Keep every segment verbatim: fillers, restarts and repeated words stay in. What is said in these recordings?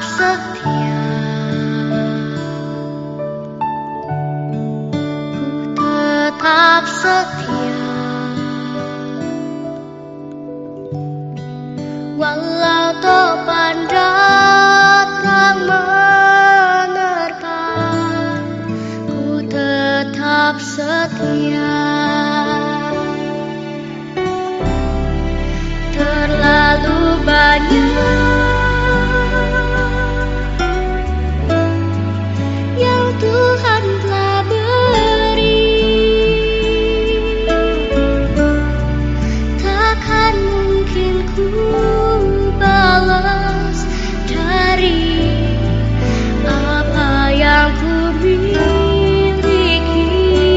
setia, ku tetap setia, walau topan datang menerpa, ku tetap setia. Terlalu banyak yang Tuhan telah beri, takkan mungkin ku balas dari apa yang ku miliki.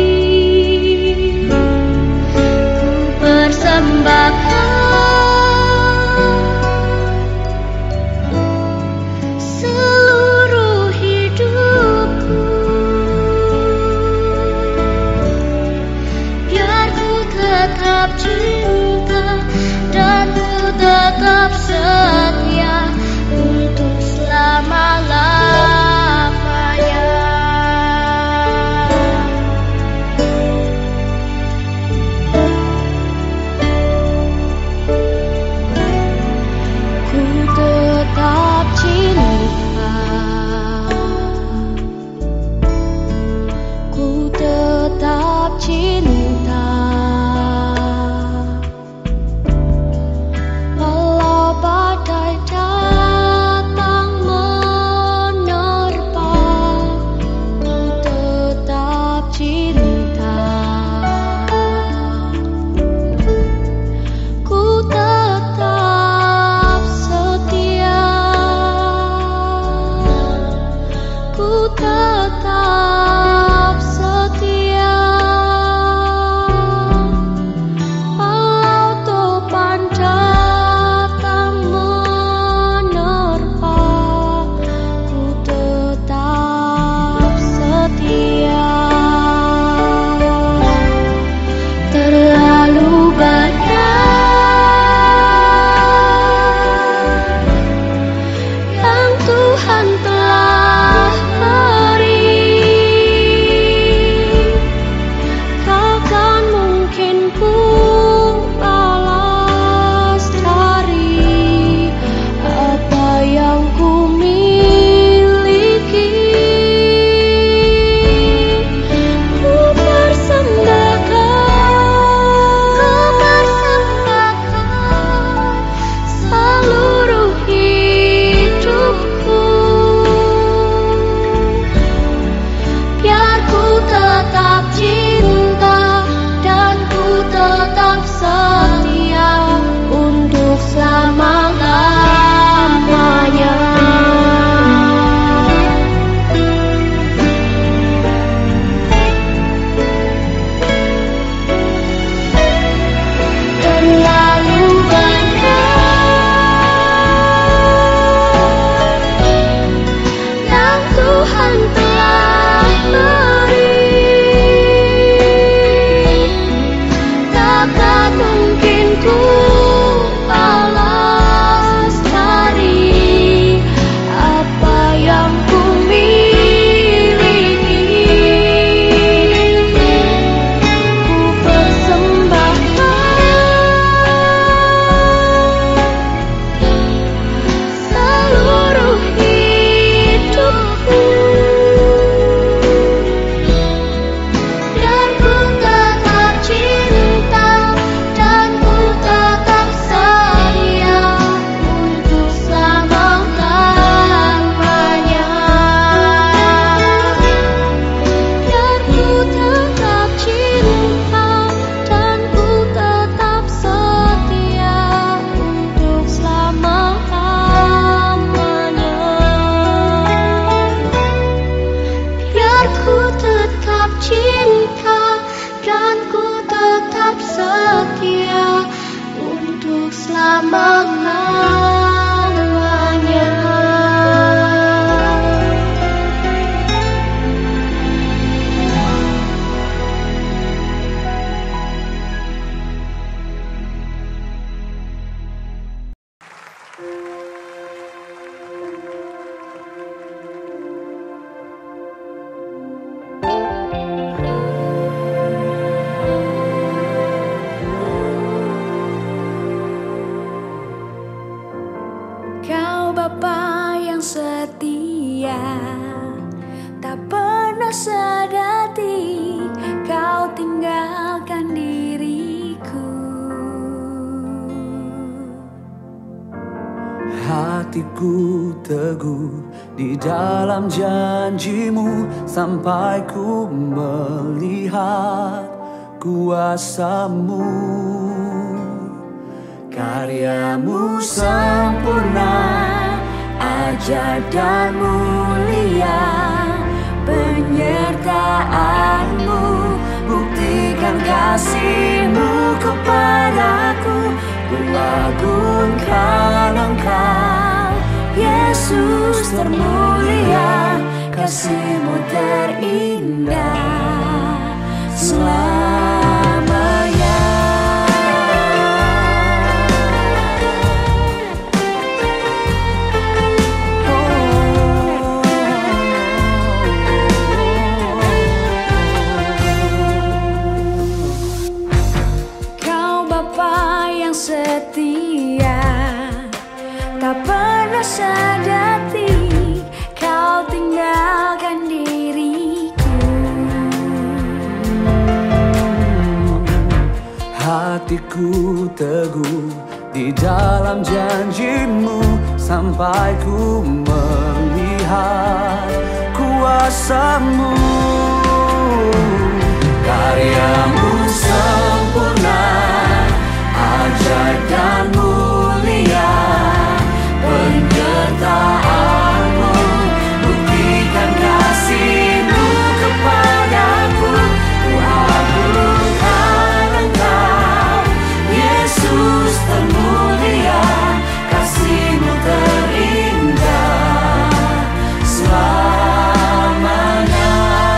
Ku persembahkan seluruh hidupku, biar ku tetap cinta dan ku tetap setia untuk selama-lamanya. Ku tetap cinta, ku tetap cinta, walau badai datang menerpa, ku tetap cinta, ku tetap setia, ku tetap setia, walau topan datang menerpa, ku tetap setia. Terlalu banyak yang Tuhan telah beri, takkan mungkin ku balas dari apa yang ku miliki. Ku persembahkan, ku persembahkan seluruh hidupku, biar ku tetap cinta dan ku tetap setia untuk selama-lamanya. Terlalu banyak yang Tuhan telah beri, takkan mungkin ku balas dari apa yang ku miliki. Ku persembahkan seluruh hidupku, biar ku tetap cinta dan ku tetap setia untuk selama-lamanya. Biar ku tetap cinta dan ku tetap setia untuk selama-lamanya. Biar ku tetap cinta dan ku tetap setia untuk selama-lamanya. Bapa yang setia, tak pernah sedati Kau tinggalkan diriku. Hatiku teguh di dalam janjimu sampai ku melihat kuasamu. Karyamu sempurna, ajaib dan mulia, penyertaanmu buktikan kasihmu kepadaku. Ku agungkan Engkau, Yesus termulia, kasihmu terindah selamanya. Setia, tak pernah sedati Kau tinggalkan diriku. Hatiku teguh di dalam janjimu sampai ku melihat kuasamu. Karyamu sempurna, ajaib dan mulia, penyertaanmu buktikan kasihmu kepadaku. Ku agungkan Engkau, Yesus termulia, kasihmu terindah selamanya.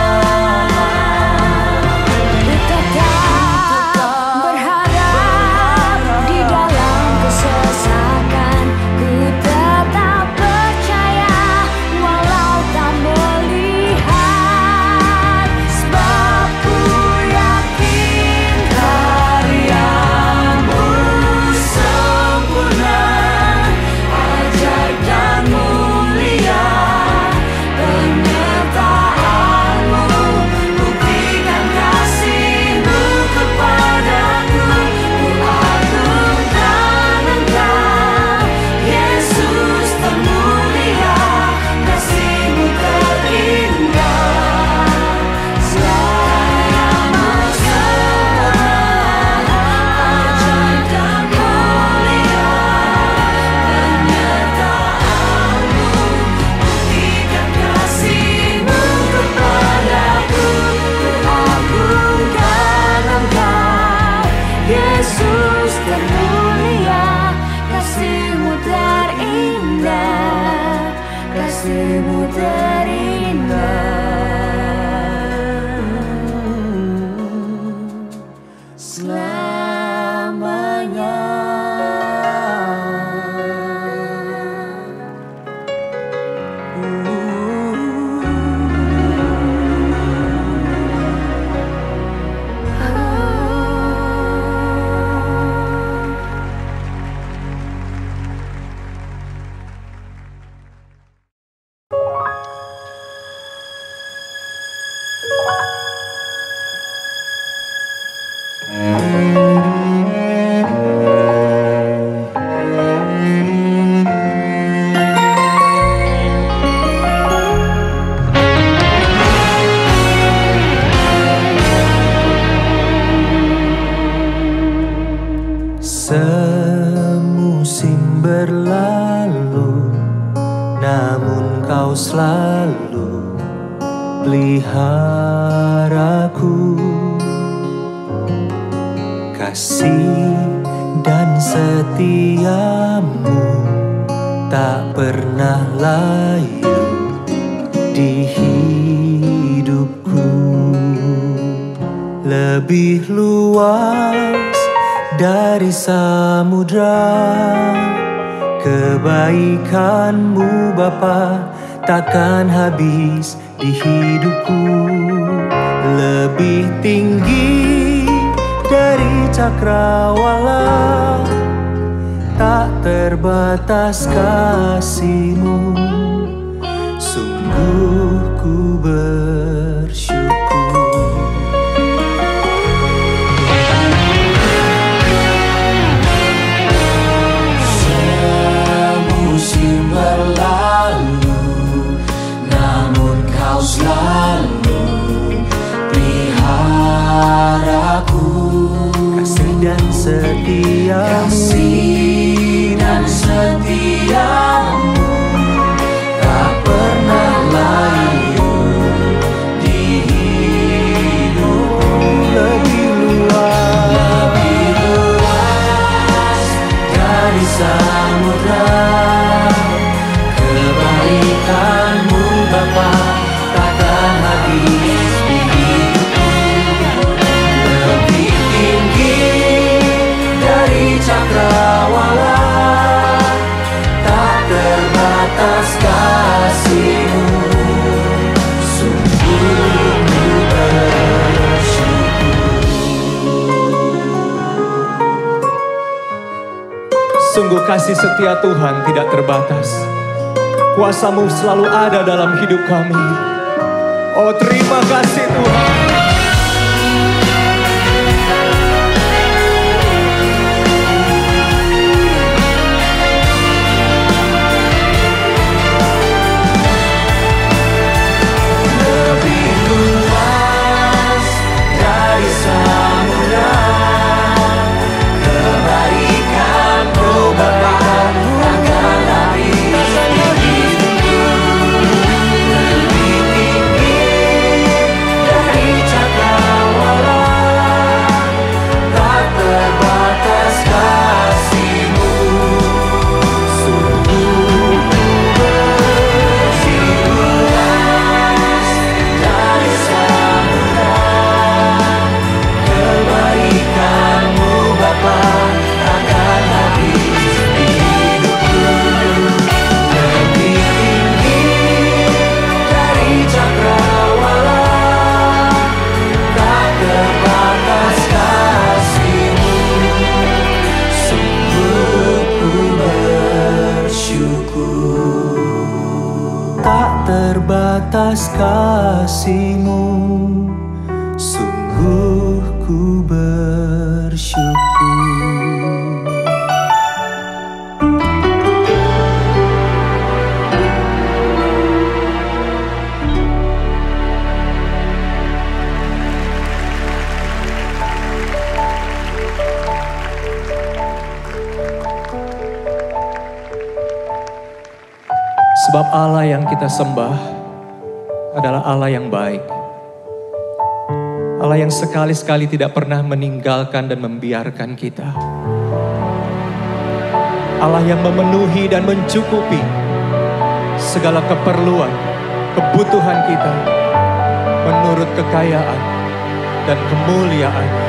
Yesus termulia, kasihmu terindah, kasihmu terindah selamanya. Semusim berlalu, namun Kau selalu peliharaku. Kasih dan setiamu tak pernah layu di hidupku. Lebih luas dari samudra, kebaikan-Mu Bapa takkan habis di hidupku. Lebih tinggi dari cakrawala, tak ter terbatas kasih-Mu, sungguh ku bersyukur. Semusim berlalu, namun Kau selalu peliharaku. Kasih dan setia-Mu, kasih dan setia-Mu tak pernah layu di hidupku. lebih luas, Lebih luas dari samudra, kebaikan-Mu Bapa takkan habis di hidupku. Lebih tinggi dari cakrawala, tak terbatas kasih-Mu, sungguh ku bersyukur. sungguh kasih setia Tuhan tidak terbatas. Kuasa-Mu selalu ada dalam hidup kami. Oh, terima kasih Tuhan. Lebih luas dari samudra, kebaikan-Mu Bapa takkan habis di hidupku. Lebih tinggi dari cakrawala, tak terbatas kasih-Mu, sungguh ku bersyukur. Dari samudra, kebaikan-Mu Bapa takkan habis di hidupku. Lebih tinggi dari cakrawala, tak terbatas kasih-Mu, sungguh ku bersyukur. Tak terbatas kasih-Mu, sungguh ku bersyukur. Sebab Allah yang kita sembah adalah Allah yang baik. Allah yang sekali-sekali tidak pernah meninggalkan dan membiarkan kita. Allah yang memenuhi dan mencukupi segala keperluan, kebutuhan kita menurut kekayaan dan kemuliaan-Nya.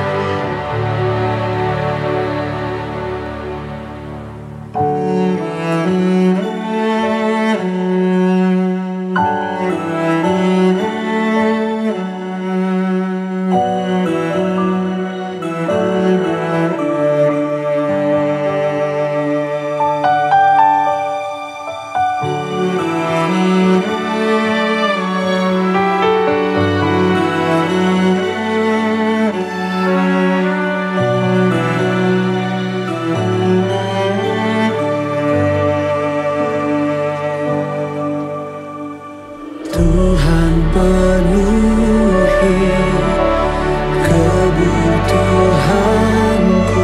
Tuhan penuhi kebutuhanku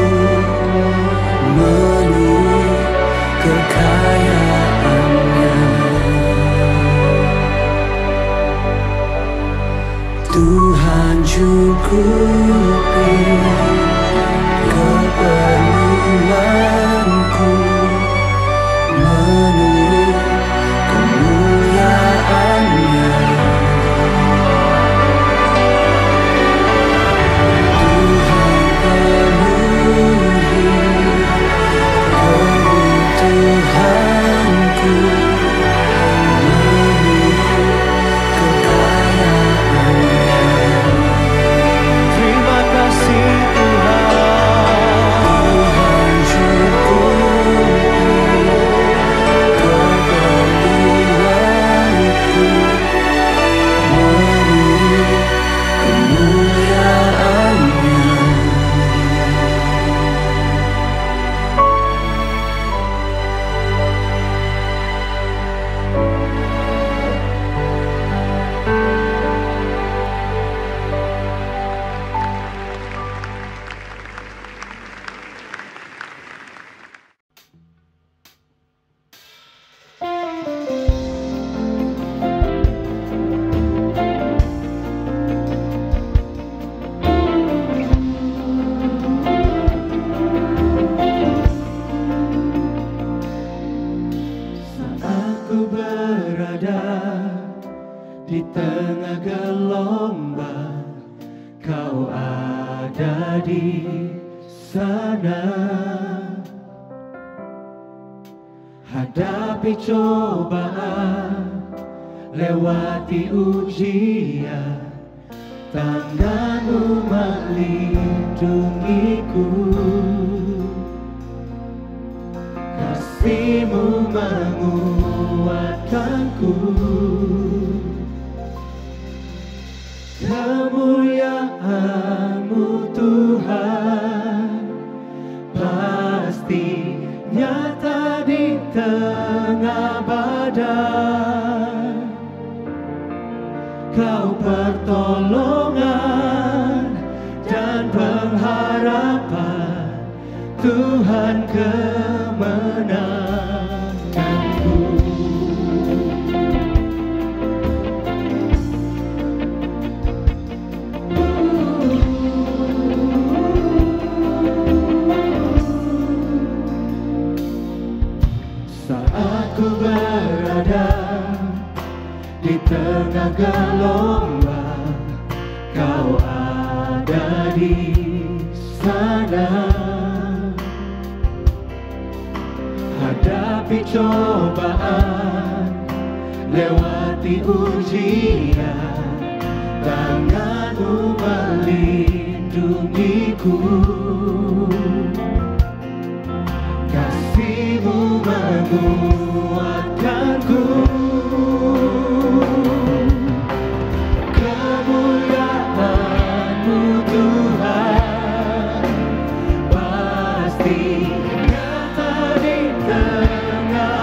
menurut kekayaan-Nya. Tuhan cukupi keperluanku menurut kemuliaan-Nya. Tuhan penuhi kebutuhanku menurut kekayaan-Nya. di tengah gelombang, Kau ada di sana. Hadapi cobaan, lewati ujian, tangan-Mu melindungiku, kasih-Mu menguatkanku. Kemuliaan-Mu Tuhan pasti nyata di tengah badai. Kau pertolongan dan pengharapan, Tuhan kemenanganku. Saat ku berada di tengah gelombang, Kau ada di sana. Hadapi cobaan, lewati ujian, tangan-Mu melindungiku, kasih-Mu menguatkanku. Kemuliaan-Mu Tuhan pasti nyata di tengah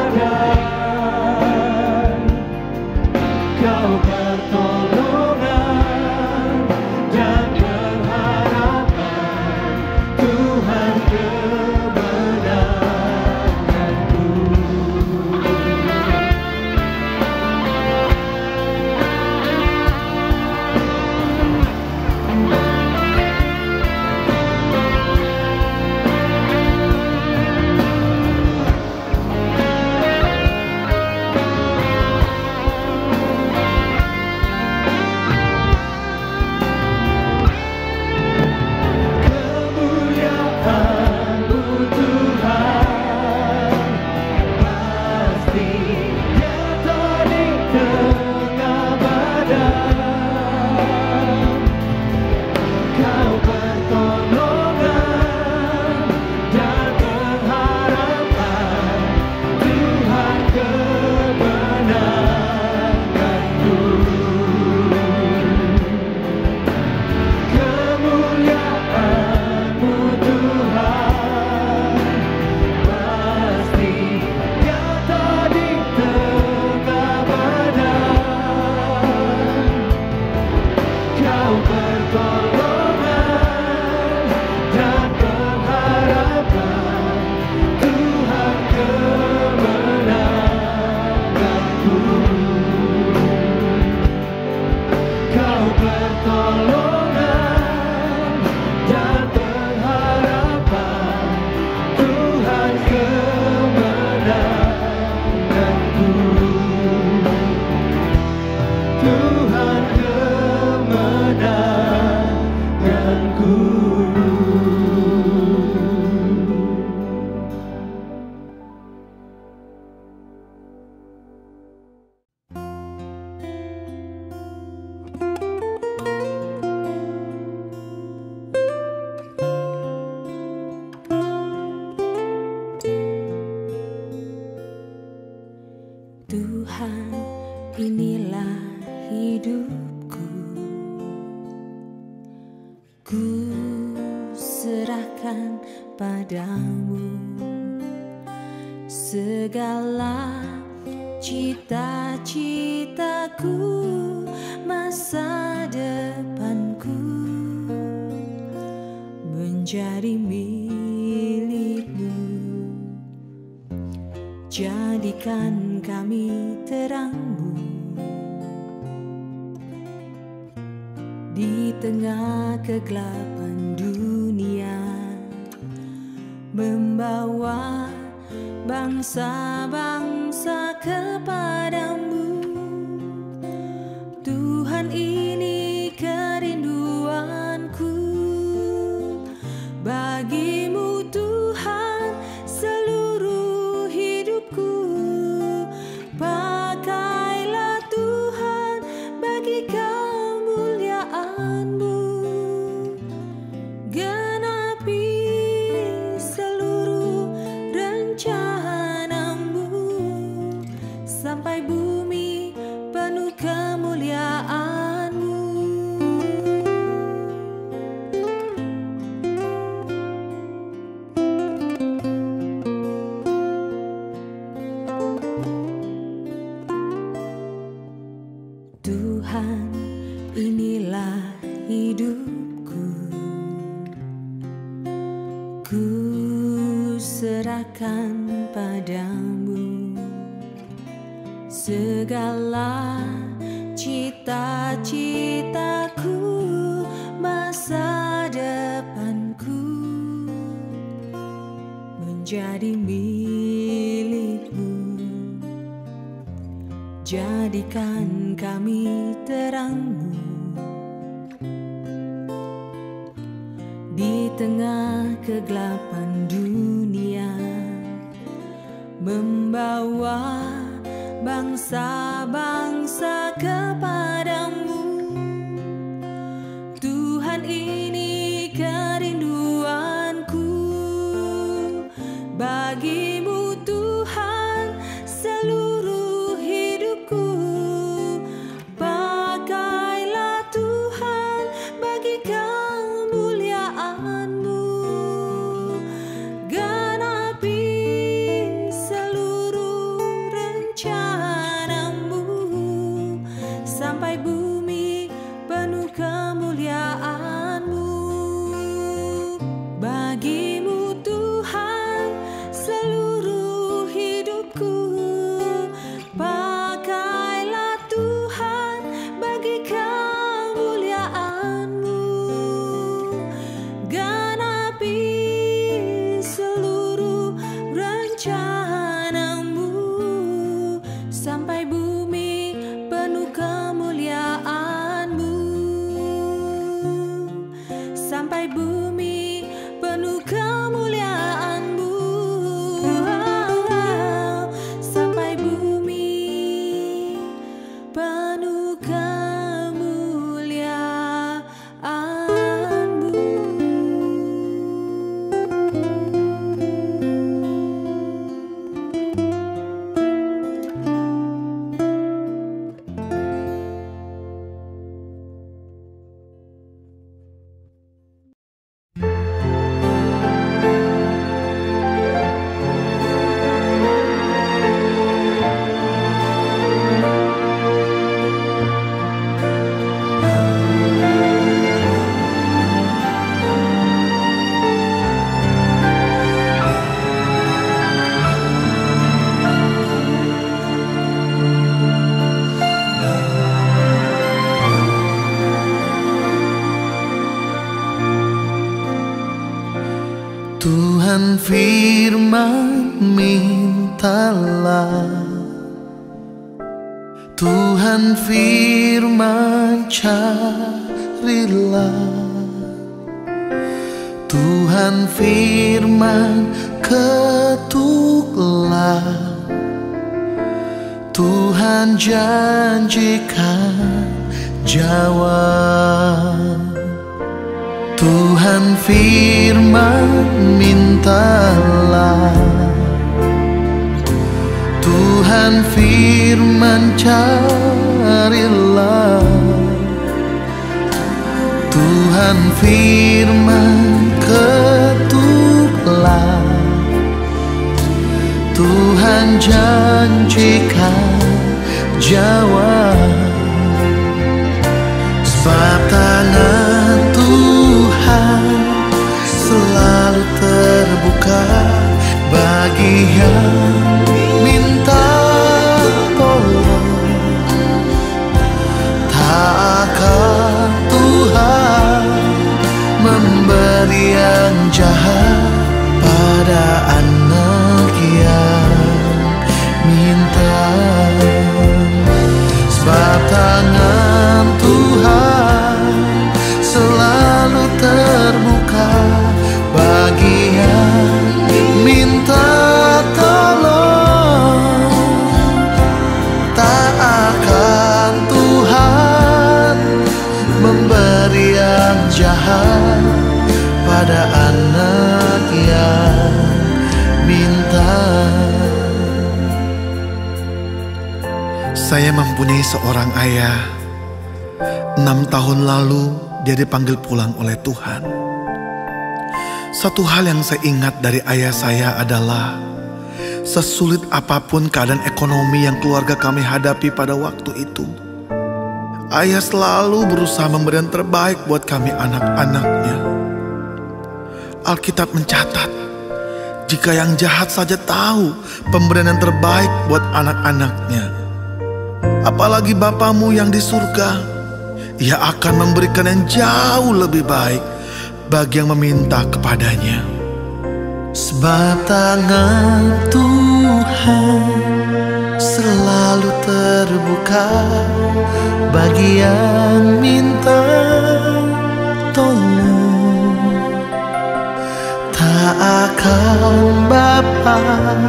badai. Kau pertolongan dan pengharapan, Tuhan kemenanganku. Kemuliaan-Mu Tuhan pasti nyata di tengah badai. Kau pertolongan dan pengharapan, Tuhan kemenanganku. Kemuliaan-Mu Tuhan pasti nyata di tengah badai. Kau pertolongan dan pengharapan, Tuhan kemenanganku. Kau pertolongan dan pengharapan, Tuhan kemenanganku. Tuhan kemenanganku. Tuhan, inilah hidupku. Ku serahkan padamu segala cita-citaku, masa depanku menjadi milik-Mu. Jadikan kami terang-Mu di tengah kegelapan dunia, membawa bangsa-bangsa kepadamu. Tuhan ini kerinduanku, bagimu Tuhan seluruh hidupku. Pakailah Tuhan bagi kemuliaan-Mu, genapi seluruh rencana-Mu, sampai bumi penuh kemuliaan-Mu. Tuhan, inilah hidupku, ku serahkan padamu segala cita-citaku, masa depanku menjadi milik-Mu. Jadikan kami terang-Mu di tengah kegelapan dunia, membawa bangsa-bangsa kepadamu. Tuhan, ini kerinduanku, bagimu Tuhan seluruh hidupku. Pakailah Tuhan bagi kemuliaan-Mu, genapi seluruh rencana-Mu, sampai bumi penuh kemuliaan-Mu. Bagimu Tuhan seluruh hidupku, pakailah Tuhan bagi kemuliaan-Mu, genapi seluruh rencana-Mu, sampai bumi penuh kemuliaan-Mu, sampai bumi penuh kemuliaan-Mu, sampai bumi penuh kemuliaan-Mu. Tuhan firman mintalah, Tuhan firman carilah, Tuhan firman ketuklah, Tuhan janjikan jawab. Tuhan firman mintalah, Tuhan firman carilah, Tuhan firman ketuklah, Tuhan janjikan jawab. Sebab tangan Tuhan selalu terbuka bagi yang minta tolong. Tak akan Tuhan memberi yang jahat pada anak yang minta. Sebab tangan Tuhan Saya mempunyai seorang ayah. Enam tahun lalu dia dipanggil pulang oleh Tuhan. Satu hal yang saya ingat dari ayah saya adalah sesulit apapun keadaan ekonomi yang keluarga kami hadapi pada waktu itu, ayah selalu berusaha memberi yang terbaik buat kami anak-anaknya. Alkitab mencatat, jika yang jahat saja tahu pemberian yang terbaik buat anak-anaknya, apalagi Bapamu yang di surga, Ia akan memberikan yang jauh lebih baik bagi yang meminta kepadanya. Sebab tangan Tuhan selalu terbuka bagi yang minta tolong. Tak akan Bapa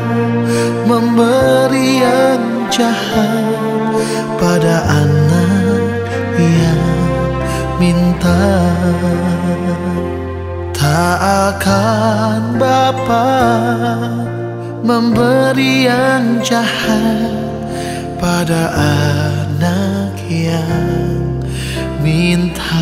memberi yang jahat pada anak yang minta. Tak akan Bapa memberi yang jahat pada anak yang minta.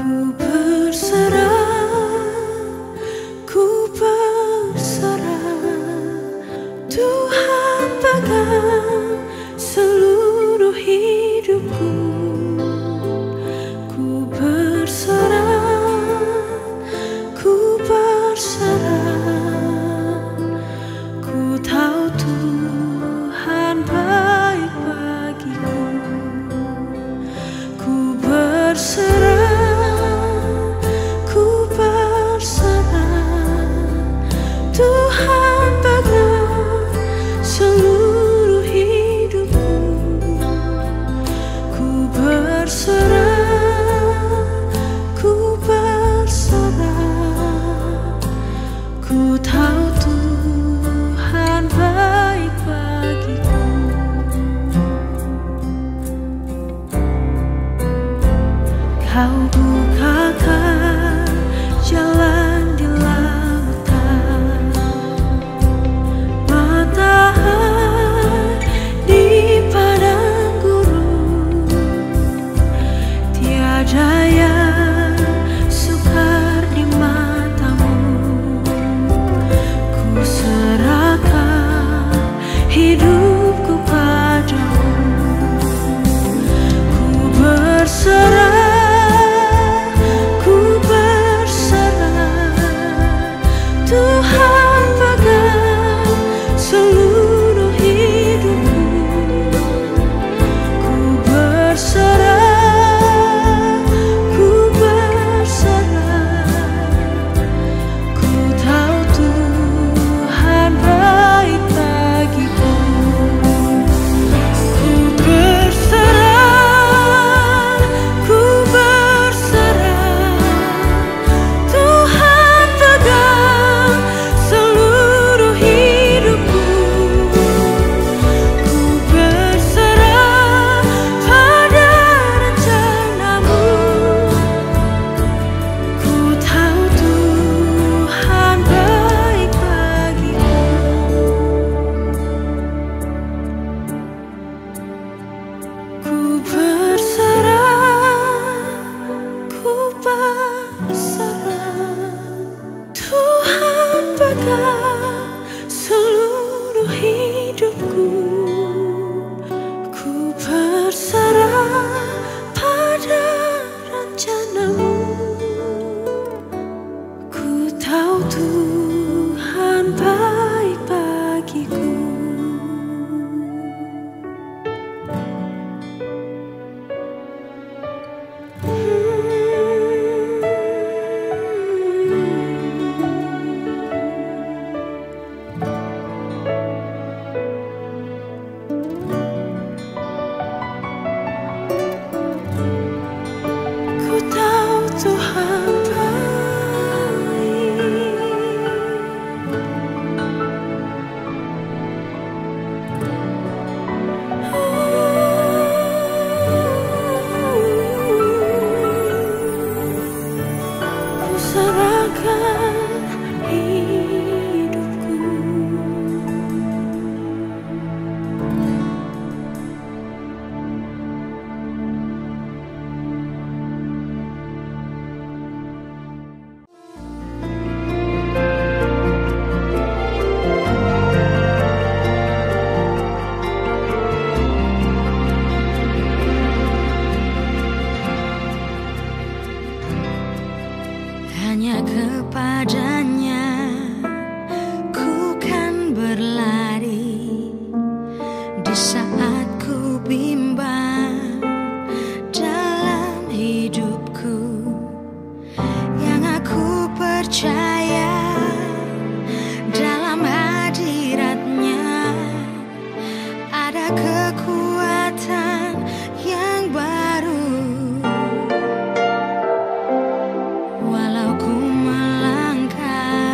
Walau ku melangkah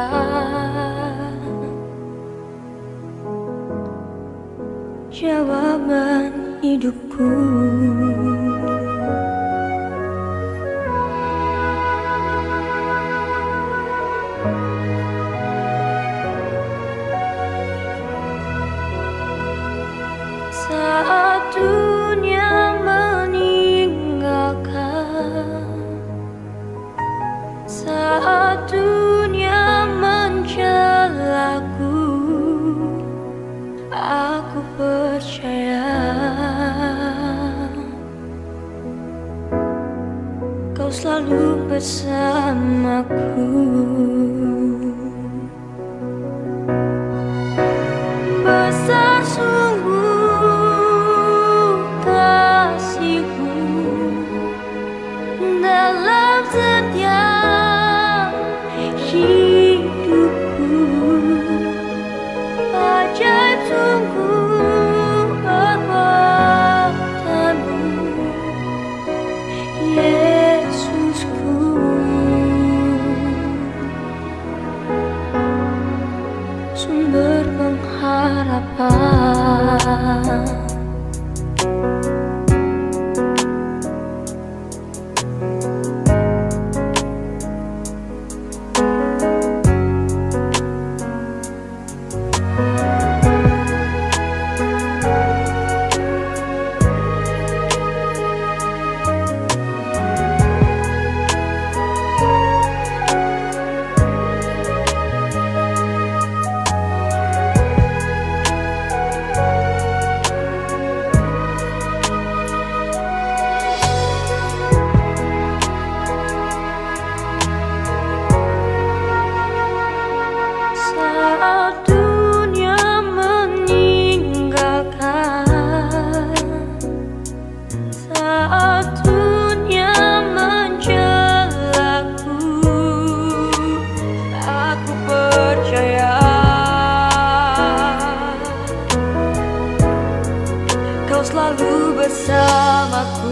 jawaban hidupku. Saat dunia meninggalkan, saat dunia mencelaku, aku percaya Kau selalu bersamaku. Besar sungguh kasih-Mu dalam setiap hidupku. Ajaib sungguh perbuatan-Mu, Yesusku. Sumber pengharapan. Saat dunia meninggalkan, saat dunia mencelaku, aku percaya Kau selalu bersamaku.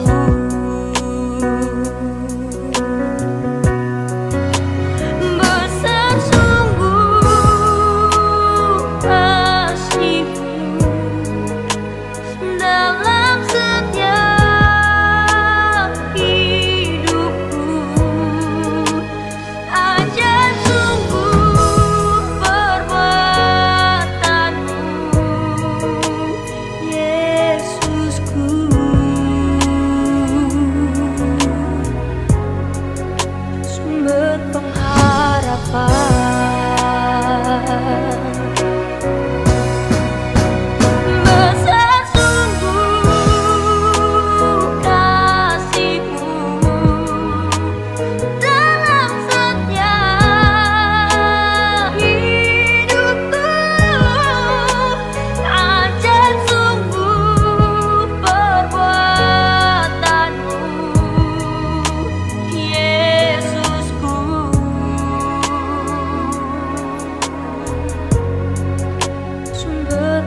Besar sungguh kasih-Mu dalam setiap hidupku. Ajaib sungguh perbuatan-Mu, Yesusku. Sumber pengharapan. Besar sungguh kasih-Mu dalam setiap hidupku. Ajaib sungguh perbuatan-Mu, Yesusku. Sumber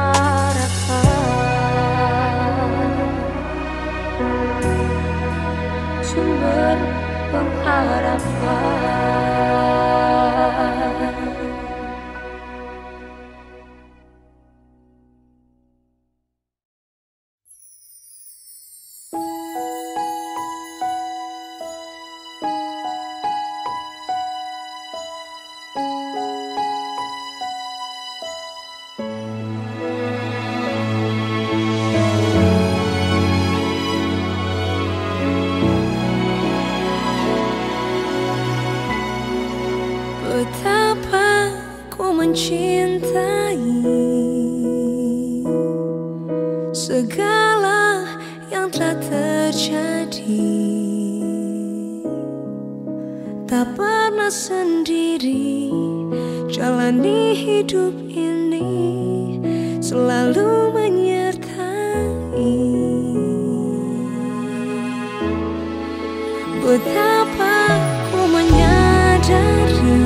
pengharapan. Sumber pengharapan. Betapa ku mencintai segala yang telah terjadi. Tak pernah sendiri jalani hidup ini, selalu menyertai. Betapa ku menyadari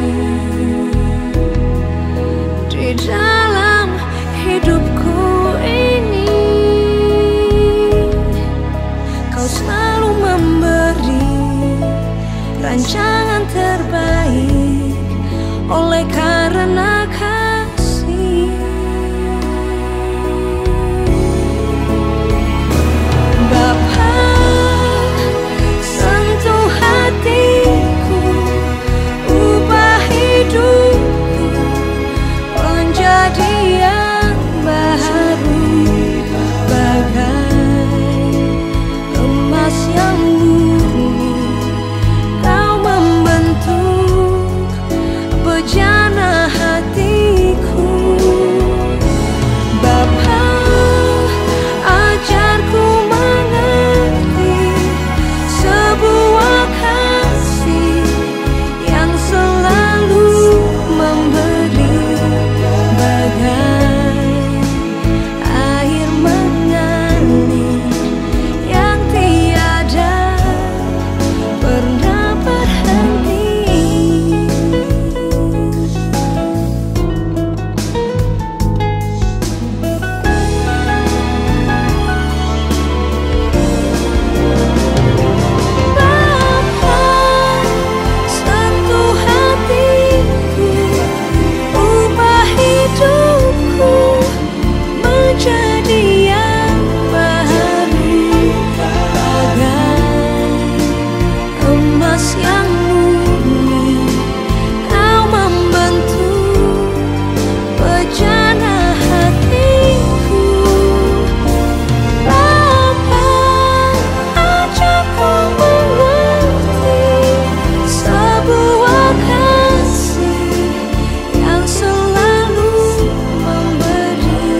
di dalam hidupku ini Kau selalu memberi rancangan terbaik oleh karena kasih. Bapa, sentuh hatiku, ubah hidupku menjadi yang baru, bagai emas yang murni. Kau membentuk bejana hatiku. Bapa, ajarku mengerti sebuah kasih yang selalu memberi, bagai air mengalir yang tiada pernah berhenti. Bapa, sentuh hatiku, ubah hidupku menjadi yang baru, bagai emas yang murni. Kau membentuk bejana hatiku. Bapa, ajarku mengerti sebuah kasih yang selalu memberi,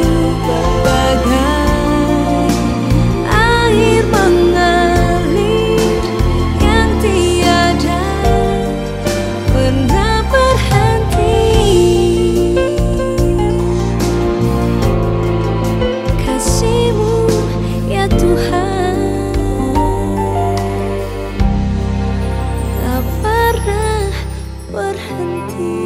bagai air mengalir yang tiada pernah berhenti. Kasih-Mu ya Tuhan tak pernah berhenti.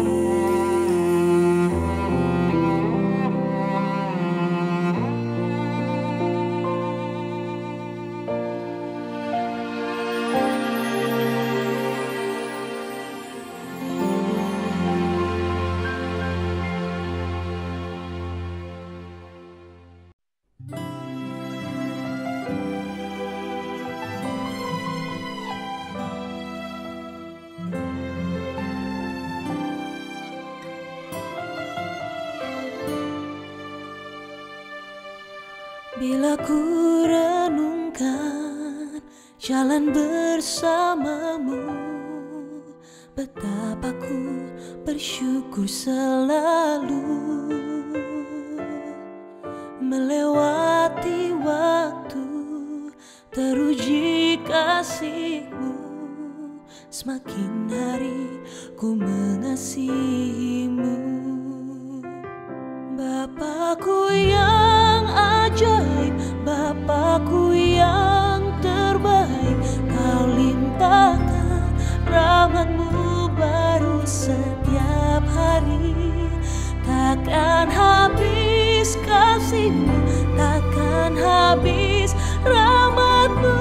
Bila ku renungkan jalan bersamamu, betapa ku bersyukur selalu. Melewati waktu teruji kasih-Mu, semakin hari ku mengasihi-Mu. Bapakku yang ajaib, Bapakku yang terbaik, Kau limpahkan rahmat-Mu baru setiap hari. Takkan habis kasih-Mu, takkan habis rahmat-Mu,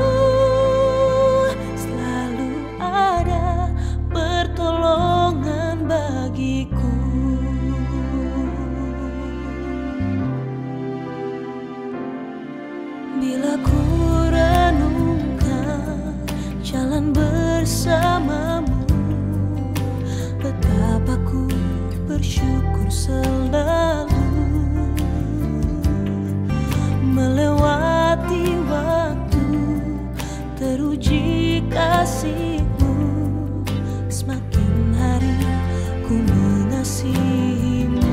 selalu ada pertolongan bagiku. Bila ku renungkan jalan bersamamu, betapa ku bersyukur selalu. Melewati waktu teruji kasih-Mu, semakin hari ku mengasihi-Mu.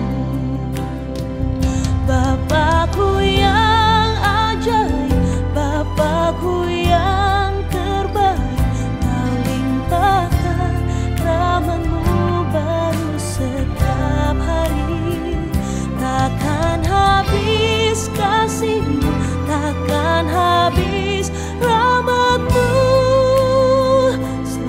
Bapakku yang ajaib, Bapakku yang terbaik, Kau limpahkan rahmat-Mu baru setiap hari. Takkan habis kasih-Mu, takkan habis rahmat-Mu,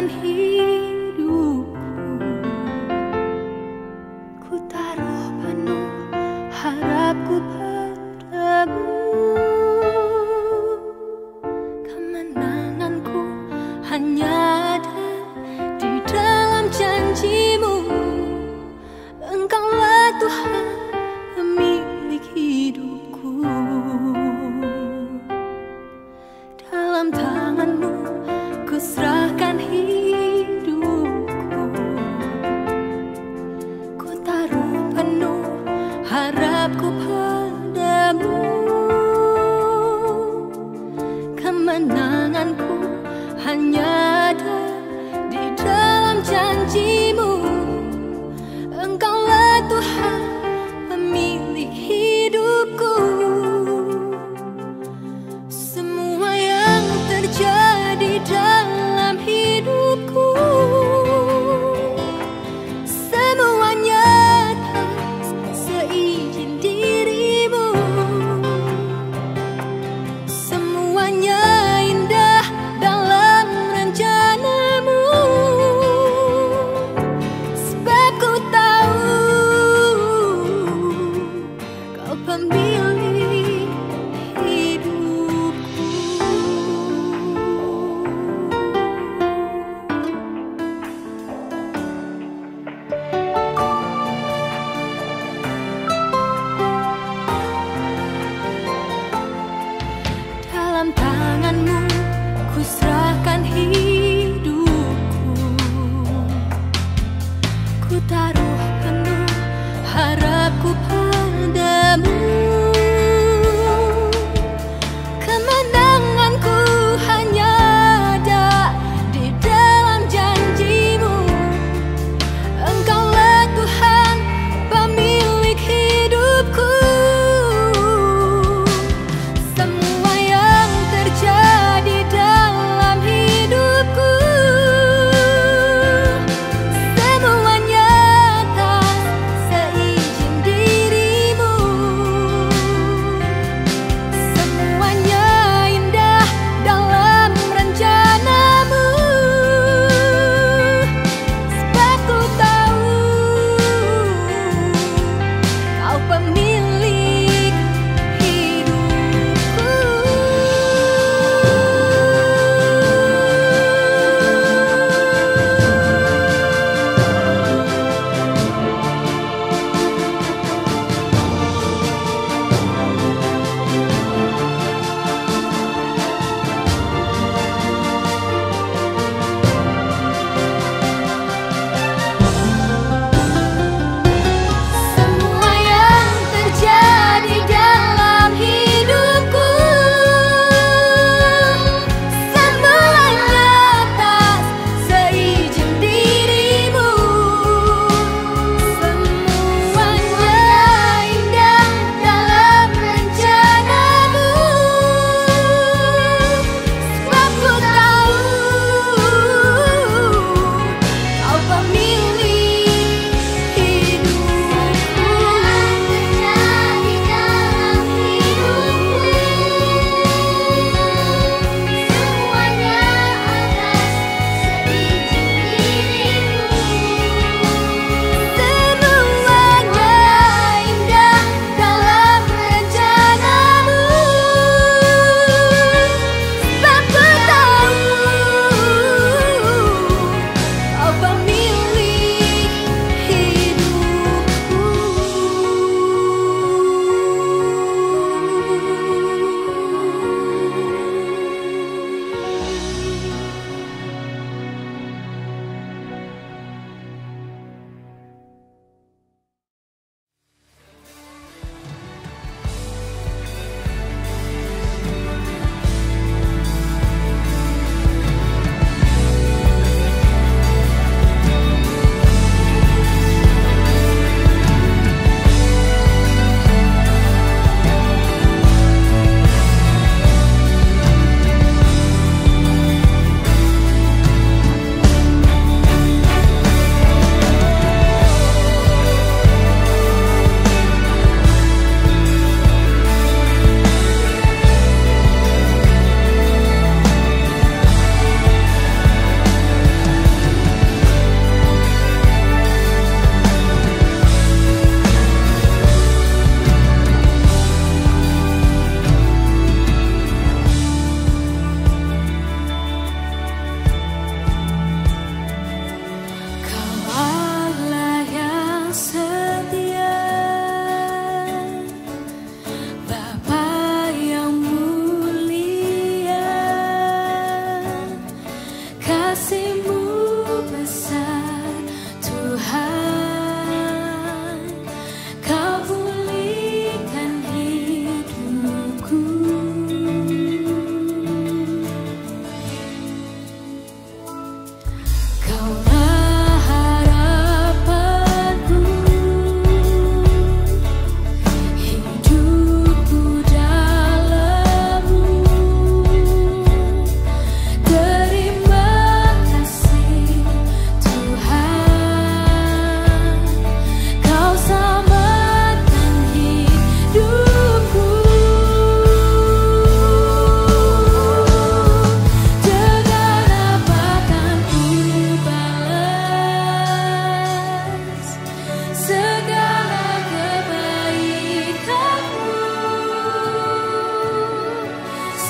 kusrahkan hidupku, ku taruh penuh harapku padamu. Kemenanganku hanya ada di dalam janjimu. Engkaulah Tuhan pemilik hidupku. Dalam tanganmu ku serahkan hidupku, ku taruh penuh harapku padamu. Kemenanganku hanya ada di dalam janjimu. Engkaulah Tuhan pemilik hidupku. Semua yang terjadi dalam hidupku, semuanya atas seizin dirimu. Semuanya indah dalam rencanamu, sebab ku tahu kau pemilik hidupku. Dalam tanganmu ku serahkan hidupku, ku taruh penuh harapku padamu. Kemenanganku hanya ada di dalam janjimu. Engkaulah Tuhan pemilik hidupku. Semua yang terjadi dalam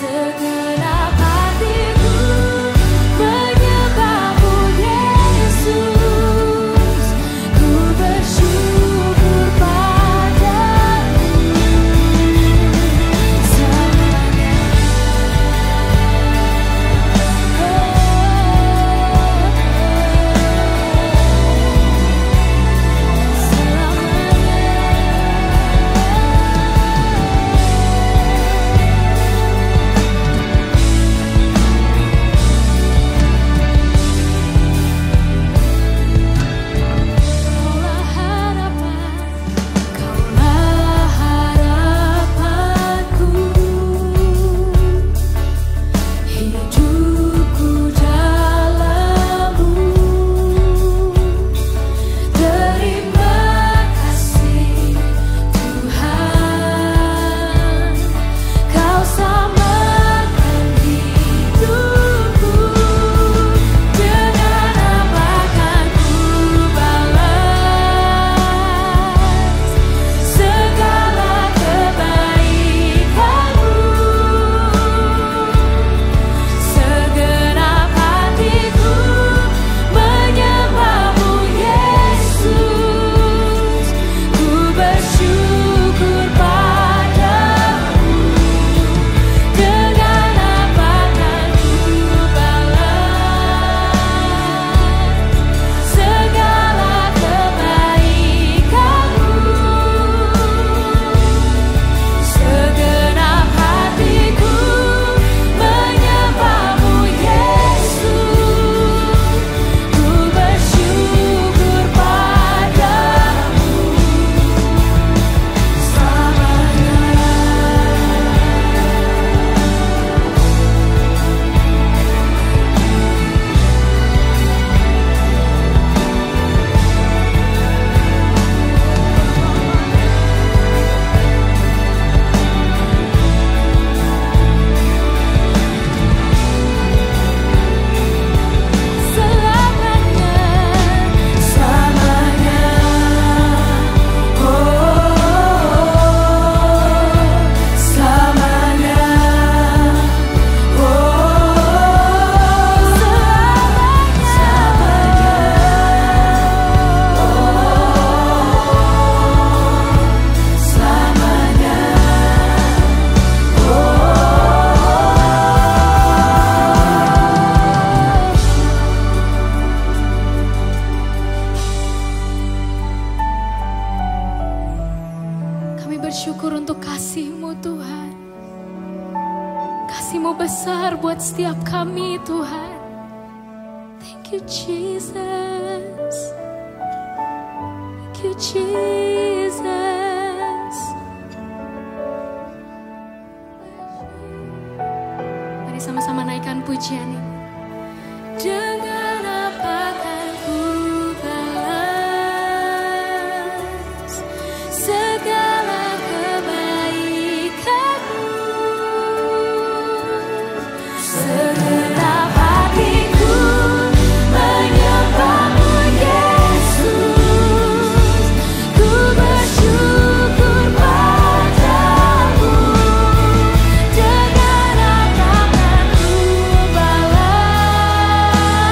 Segenap hatiku menyembahmu Yesus, ku bersyukur padamu selamanya. Kaulah harapan, kaulah harapanku, hidupku dalam-Mu. Terima kasih Tuhan, Kau samakan hidupku. Dengan apa akan ku balas segala kebaikan-Mu? Segenap hatiku menyembahmu Yesus, ku bersyukur padamu. Dengan apa akan ku balas segala kebaikan-Mu? Segenap hatiku menyembahmu Yesus, ku bersyukur padamu selamanya. Selamanya, selamanya, oh, selamanya, oh, selamanya, Kami bersyukur untuk kasih-Mu Tuhan. Kasih-Mu besar buat setiap kami Tuhan. Thank you Jesus. Thank you Jesus. Mari sama-sama naikkan pujian ini. Dengan apa akan ku balas segala kebaikan-Mu? Segenap hatiku menyembahmu Yesus, ku bersyukur padamu. Dengan apa akan ku balas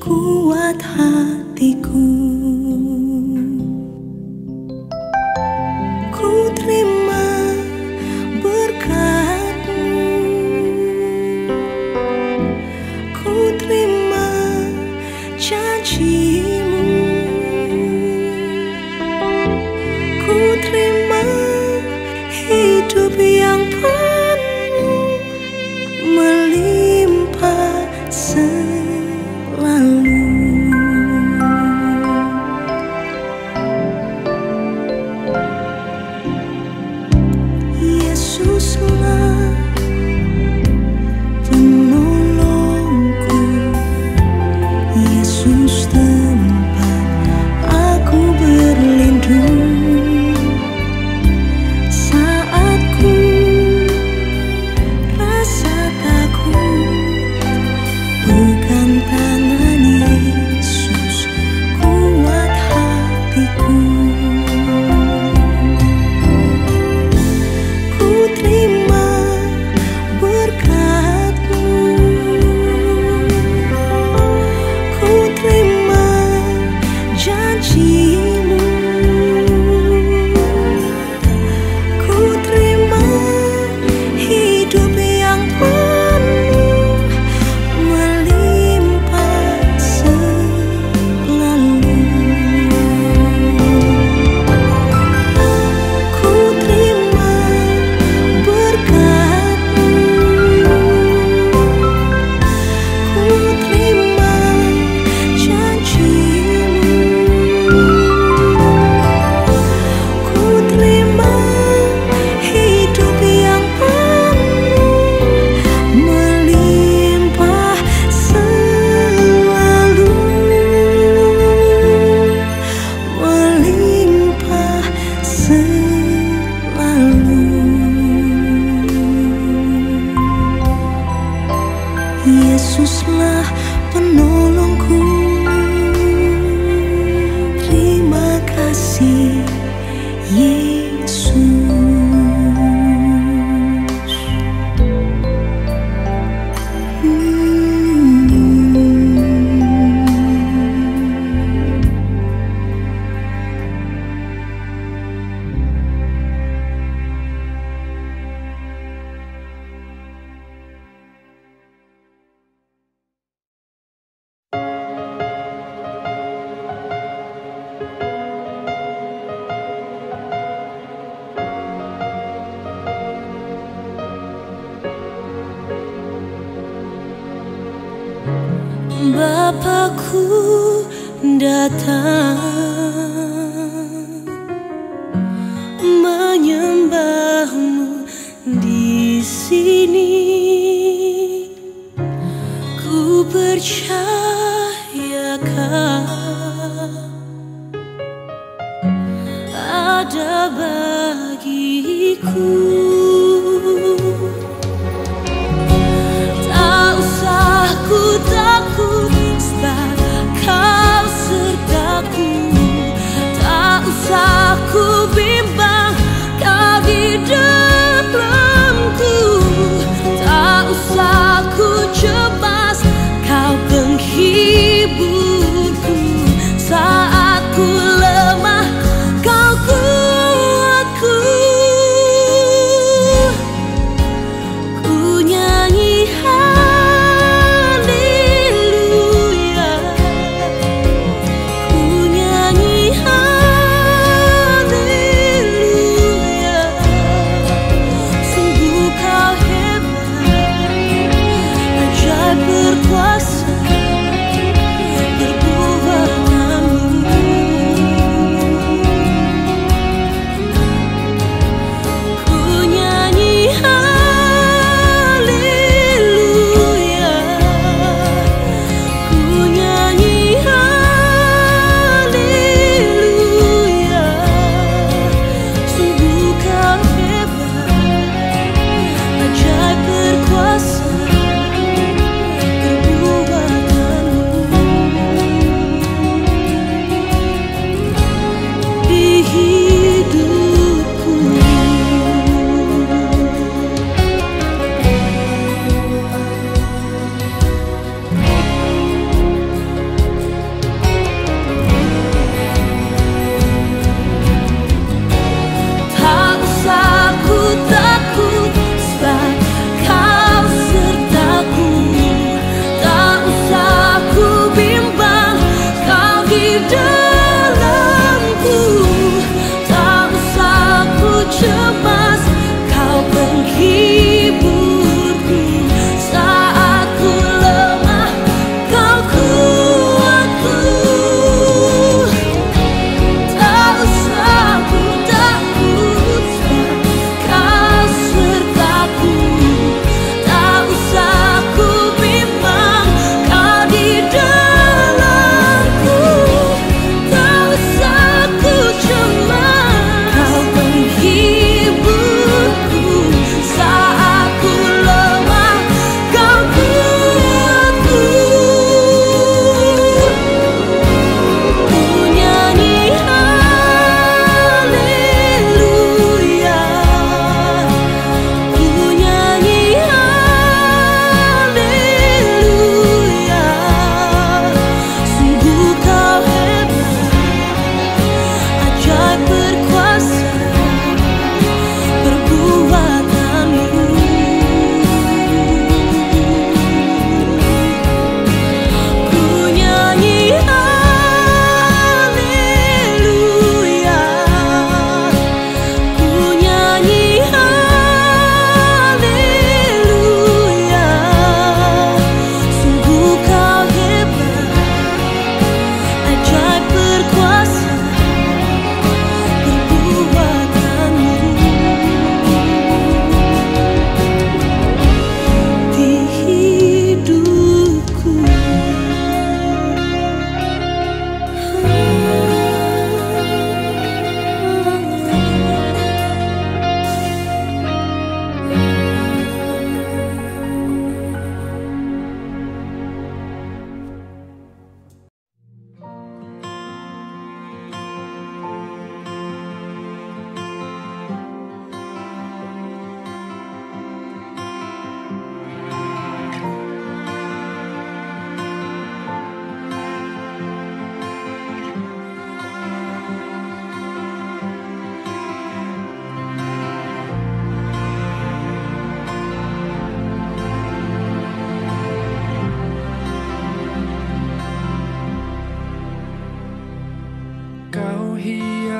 kuat hatiku. Ku terima berkat-Mu, ku terima janji-Mu, ku terima hidup yang penuh melimpah selalu. Yesuslah penolongku, Yesus tempat aku berlindung. Saat ku rasa takut, pegang tangan Yesus, kuat hatiku. Ku terima berkat-Mu, ku terima janji-Mu, ku terima hidup yang penuh melimpah selalu. Ku terima berkat-Mu, ku terima janji-Mu, ku terima hidup yang penuh melimpah selalu, melimpah selalu. Yesuslah penolongku, terima kasih Yesus. Bapakku datang menyembah-Mu di sini. Ku percayakan ada bagiku. Tak usah ku takut, sebab Kau sertaku. Tak usah ku bimbang, Kau di dalamku. Tak usah ku cemas, Kau penghiburku. Saat ku lemah, Kau kuatku.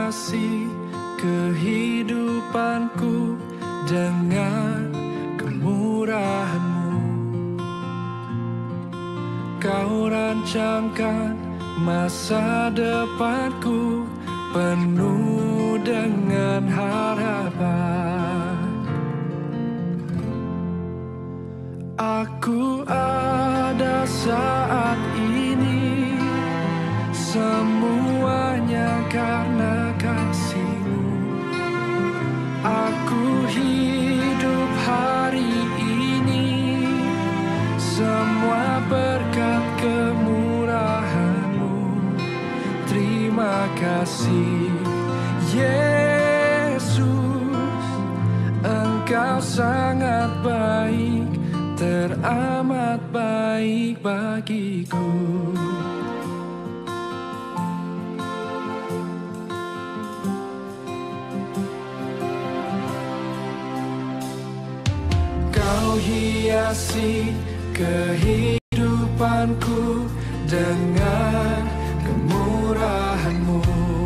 hiasi kehidupanku dengan kemurahan-Mu. Kau rancangkan masa depanku penuh dengan harapan. Aku ada saat ini, semuanya karena kasih-Mu. Aku hidup hari ini, semua berkat kemurahan-Mu. Terima kasih Yesus, Engkau sangat baik, teramat baik bagiku. Kau hiasi kehidupanku dengan kemurahan-Mu.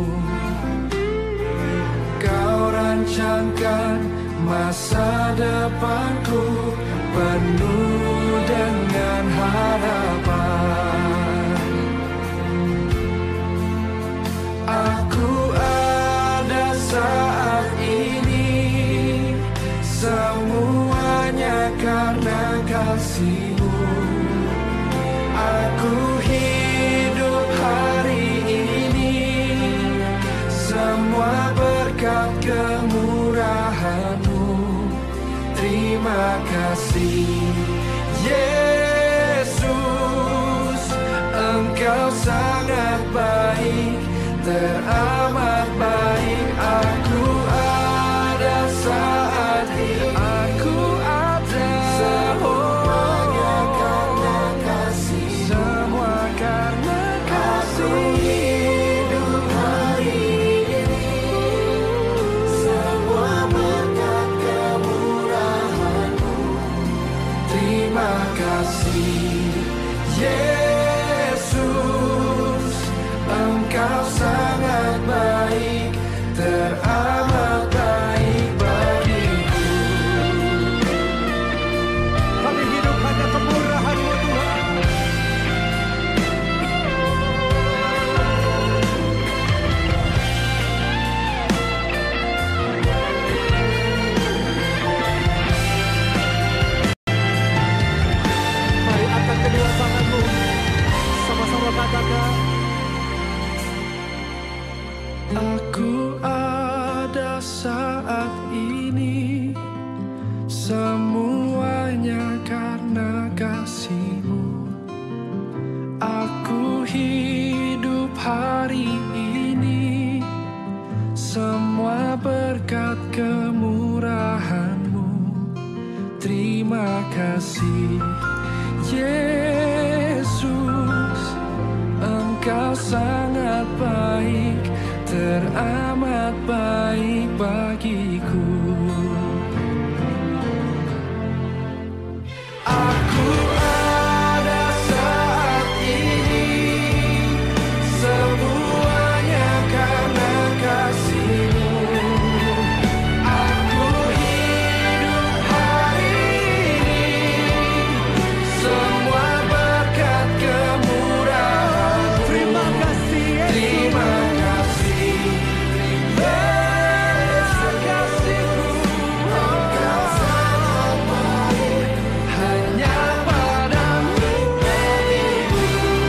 Kau rancangkan masa depanku penuh dengan harapan. Aku ada saat ini, semuanya karena kasih-Mu. Aku hidup hari ini, semua berkat kemurahan-Mu. Terima kasih Yesus, Engkau sangat baik, teramat baik. Aku ada saat ini, aku ada, semuanya karena kasih, semua karena kasih. Hidup hari ini, semua berkat kemurahan-Mu. Terima kasih Yesus, Engkau sangat baik, teramat baik bagiku. Kami hidup hanya kemurahan-Mu Tuhan. Mari angkat kedua tangan-Mu, sama-sama katakan. Aku ada saat ini, semuanya karena kasih-Mu. Aku hidup hari ini, semua berkat kemurahan-Mu. Terima kasih Yesus, Engkau sangat baik, teramat baik bagiku. Aku ada saat ini, semuanya karena kasih-Mu. Aku hidup hari ini, semua berkat kemurahan. Terima kasih Yesus. Terima kasih Yesus, kasih-Mu. Engkau sangat baik, hanya padamu beribu.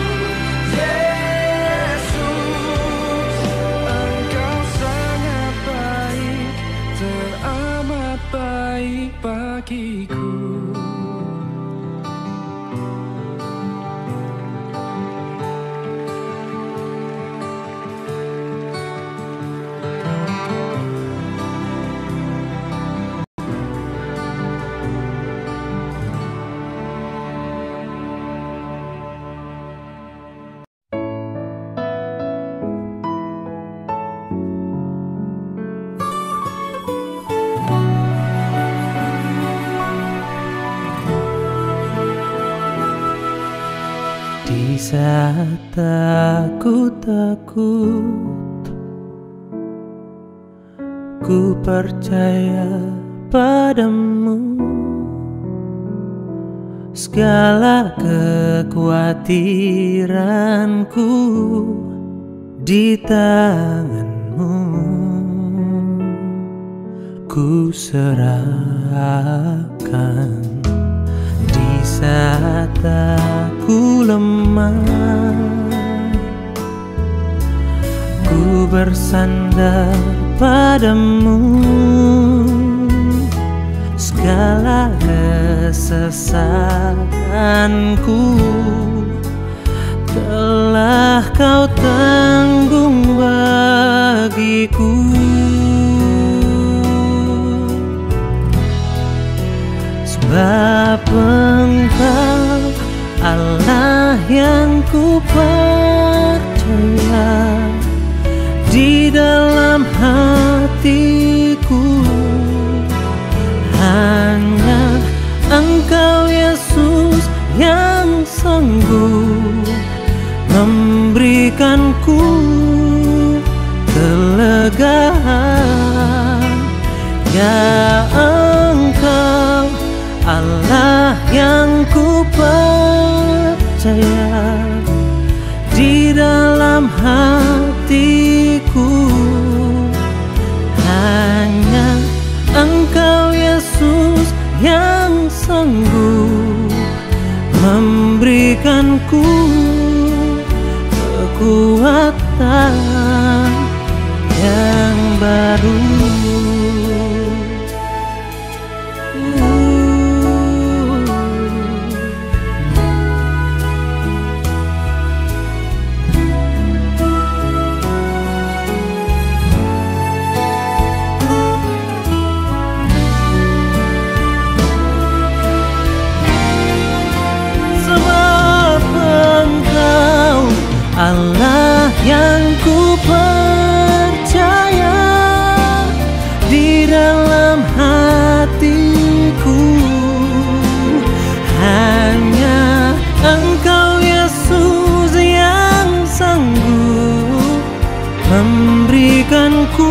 Yesus, Engkau sangat baik, teramat baik bagiku. Di saat aku takut, ku percaya padamu. Segala kekhawatiranku di tanganmu ku serahkan. Di saat aku lemah, ku bersandar padamu. Segala kesesakanku telah kau tanggung bagiku. Sebab Engkau Allah yang ku percaya, di dalam hatiku hanya Engkau Yesus yang sanggup memberikanku kelegaan. Ya Engkau Allah yang ku percaya, di dalam hatiku hanya Engkau Yesus yang sanggup memberikanku kekuatan yang baru. Allah yang ku percaya, di dalam hatiku hanya Engkau Yesus yang sanggup memberikanku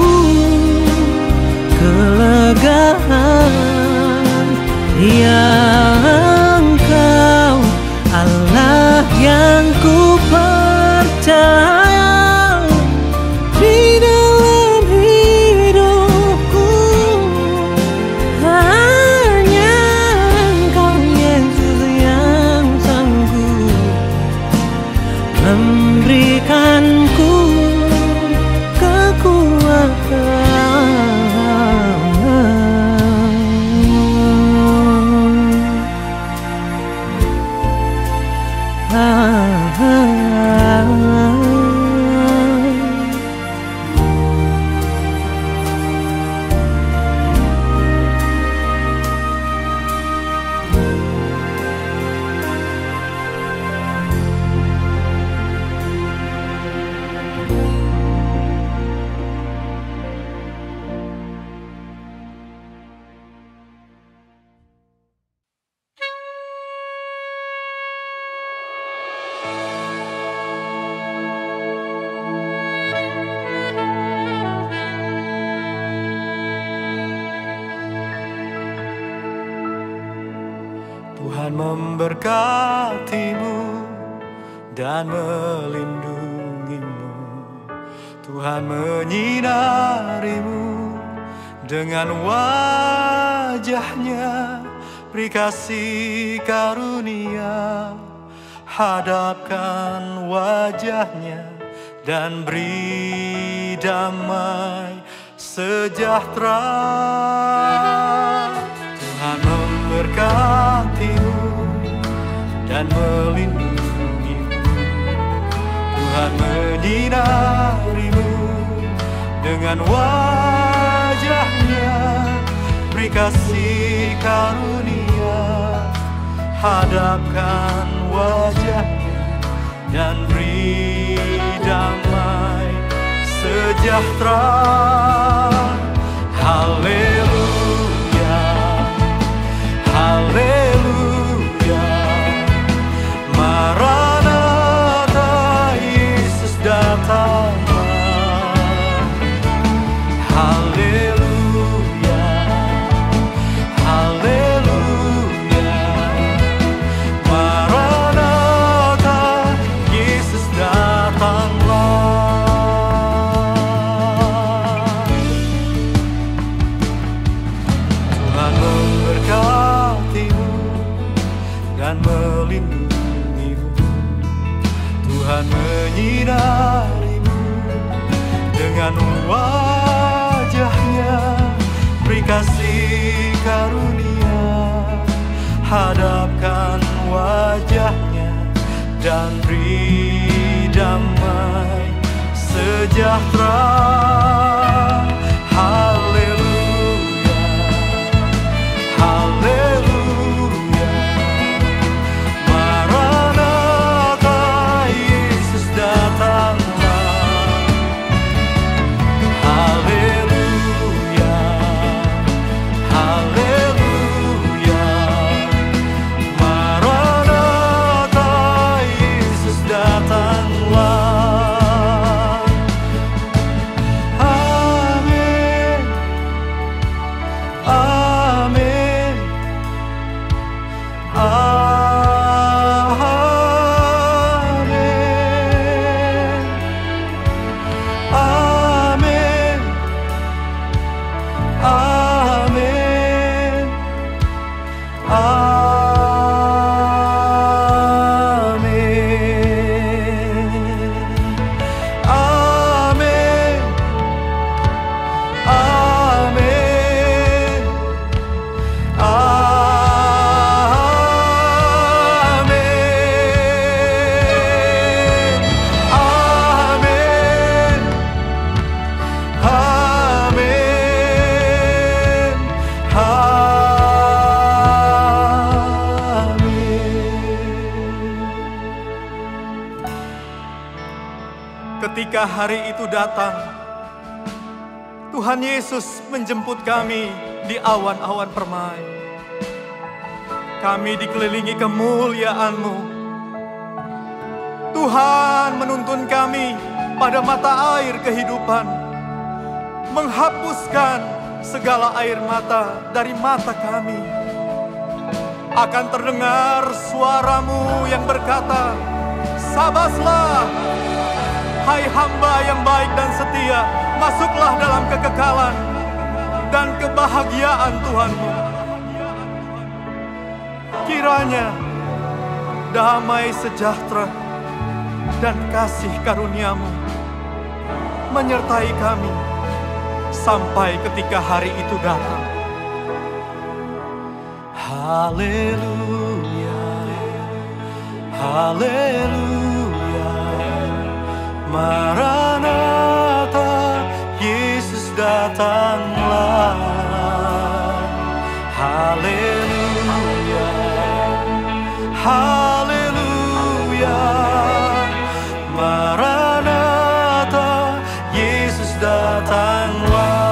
kelegaan. Ya Engkau Allah yang ku percaya, di dalam hidupku hanya Engkau Yesus yang sanggup memberikanku kekuatan. Tuhan memberkatimu dan melindungimu. Tuhan menyinarimu dengan wajah-Nya, beri kasih karunia. Hadapkan wajah-Nya dan beri damai sejahtera. Tuhan memberkatimu dan melindungimu. Tuhan menyinarimu dengan wajah-Nya, beri kasih karunia. Hadapkan wajah-Nya dan beri damai sejahtera. Haleluya, haleluya, Maranatha, Yesus datanglah. Haleluya. dengan wajahnya, beri kasih karunia, hadapkan wajahnya dan beri damai sejahtera. Haleluya, haleluya. Maranatha, Yesus datanglah. Haleluya, haleluya. Maranatha, Yesus datanglah. Amin, amin, amin, Ketika hari itu datang, Tuhan Yesus menjemput kami di awan-awan permai. Kami dikelilingi kemuliaan-Mu. Tuhan menuntun kami pada mata air kehidupan, menghapuskan segala air mata dari mata kami. Akan terdengar suara-Mu yang berkata, "Sabaslah, hai hamba yang baik dan setia, masuklah dalam kekekalan dan kebahagiaan Tuhan-Mu." Kiranya damai sejahtera dan kasih karunia-Mu menyertai kami sampai ketika hari itu datang. Haleluya, haleluya. Maranatha, Yesus datanglah. Haleluya, haleluya. Maranatha, Yesus datanglah.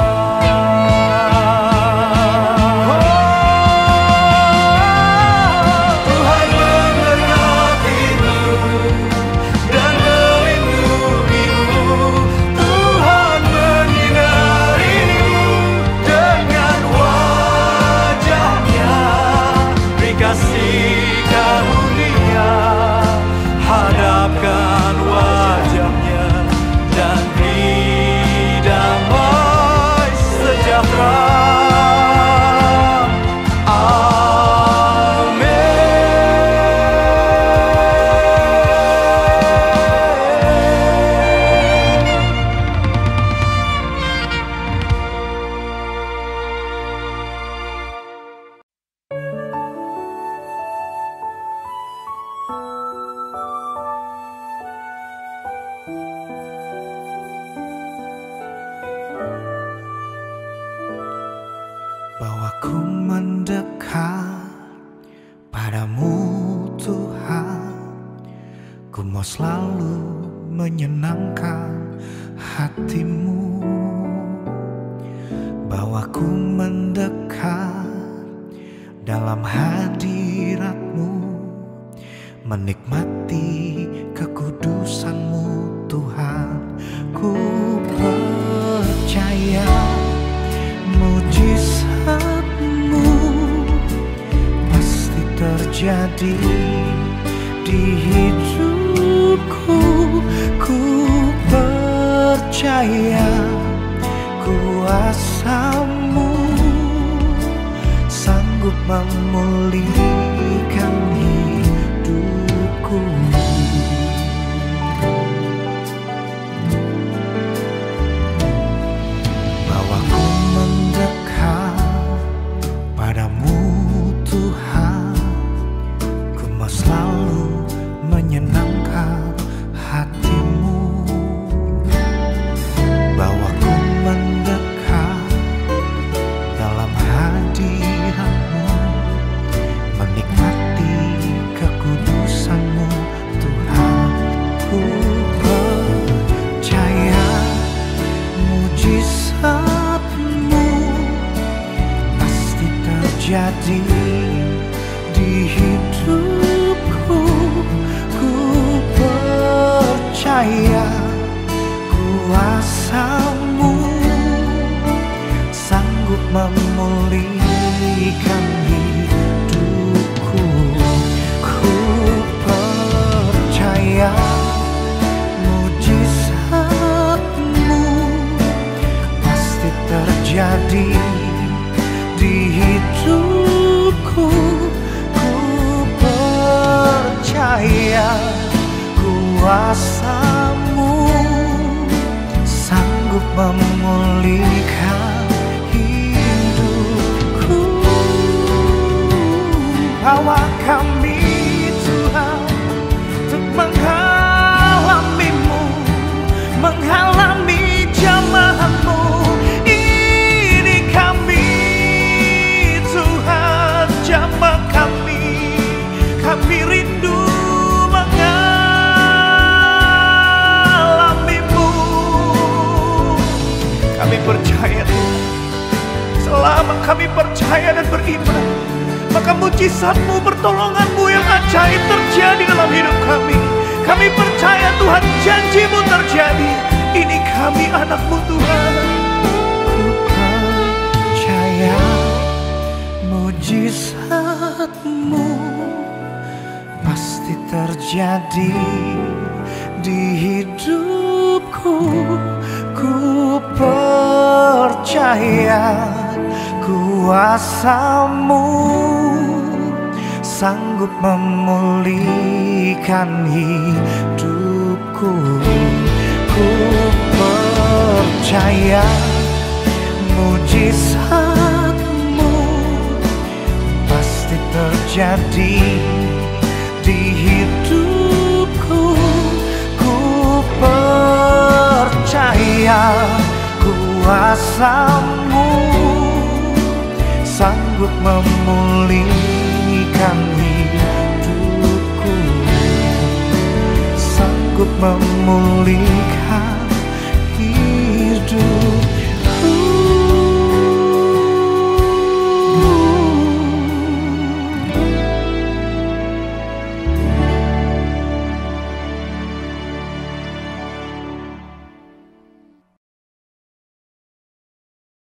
Hadapkan wajahnya dan beri damai sejahtera. Bahwa ku mendekat padamu Tuhan, ku mau selalu menyenangkan hatimu. Bahwa ku mendekat dalam hadirat-Mu, menikmati kekudusan-Mu Tuhan. Ku percaya mujizat-Mu pasti terjadi di hidupku. Ku percaya kuasa-Mu sanggup memulihkan hidupku. terjadi di hidupku. Ku percaya kuasa-Mu sanggup memulihkan hidupku. Ku percaya mujizat-Mu pasti terjadi di hidupku. Ku percaya kuasa-Mu sanggup memulihkan hidupku. Bawa kami Tuhan untuk mengalami-Mu, mengalami jamaah-Mu. Ini kami Tuhan, jamaah kami, kami rindu mengalami-Mu. Kami percaya Tuhan, selama kami percaya dan beriman, maka mujizat-Mu, pertolongan-Mu yang ajaib terjadi dalam hidup kami. Kami percaya Tuhan, janji-Mu terjadi. Ini kami anak-Mu Tuhan. Ku percaya mujizat-Mu pasti terjadi di hidupku. Ku percaya kuasa-Mu sanggup memulihkan hidupku. Ku percaya mujizat-Mu pasti terjadi di hidupku. Ku percaya kuasa-Mu sanggup memulihkan hidupku, sanggup memulihkan